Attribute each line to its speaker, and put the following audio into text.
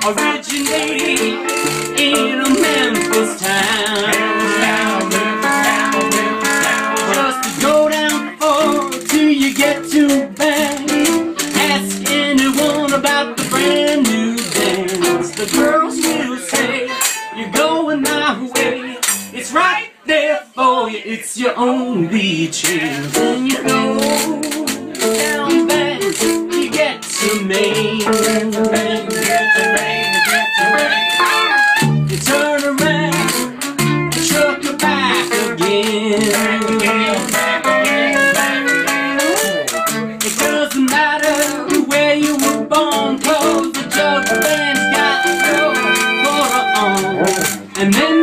Speaker 1: originating in a Memphis town. Just to go down far till you get to back. Ask anyone about the brand new dance. The girls will say you're going my way. It's right there for you. It's your only chance. And you go down back, you get to Maine. You turn around, truck you back again. It doesn't matter where you were born, 'cause the jug band's got your quarter on. And then